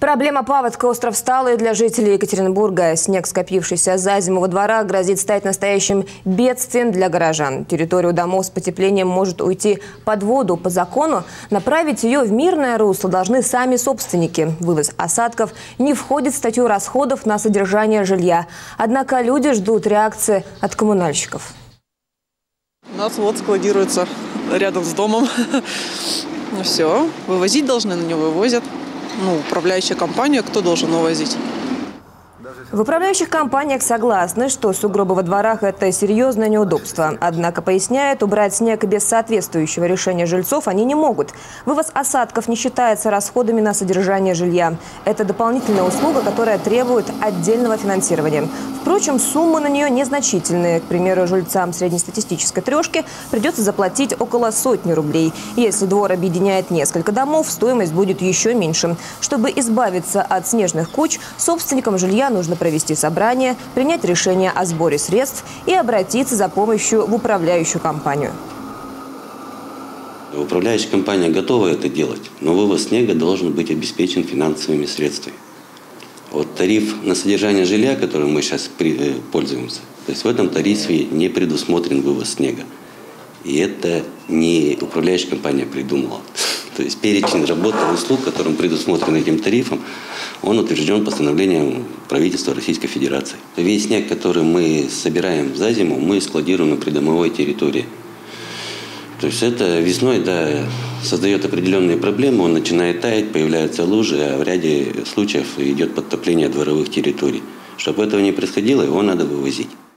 Проблема паводка остров стала и для жителей Екатеринбурга. Снег, скопившийся за зиму во дворах, грозит стать настоящим бедствием для горожан. Территорию домов с потеплением может уйти под воду. По закону направить ее в мирное русло должны сами собственники. Вывоз осадков не входит в статью расходов на содержание жилья. Однако люди ждут реакции от коммунальщиков. У нас вот складируется рядом с домом. Все, вывозить должны, но не вывозят. Управляющая компания, кто должен вывозить? В управляющих компаниях согласны, что сугробы во дворах – это серьезное неудобство. Однако, поясняют, убрать снег без соответствующего решения жильцов они не могут. Вывоз осадков не считается расходами на содержание жилья. Это дополнительная услуга, которая требует отдельного финансирования. Впрочем, суммы на нее незначительные. К примеру, жильцам среднестатистической трешки придется заплатить около 100 рублей. Если двор объединяет несколько домов, стоимость будет еще меньше. Чтобы избавиться от снежных куч, собственникам жилья нужно провести собрание, принять решение о сборе средств и обратиться за помощью в управляющую компанию. Управляющая компания готова это делать, но вывоз снега должен быть обеспечен финансовыми средствами. Вот тариф на содержание жилья, которым мы сейчас пользуемся, то есть в этом тарифе не предусмотрен вывоз снега. И это не управляющая компания придумала. То есть перечень работ и услуг, которым предусмотрен этим тарифом, он утвержден постановлением правительства Российской Федерации. Весь снег, который мы собираем за зиму, мы складируем на придомовой территории. То есть это весной, да, создает определенные проблемы, он начинает таять, появляются лужи, а в ряде случаев идет подтопление дворовых территорий. Чтобы этого не происходило, его надо вывозить.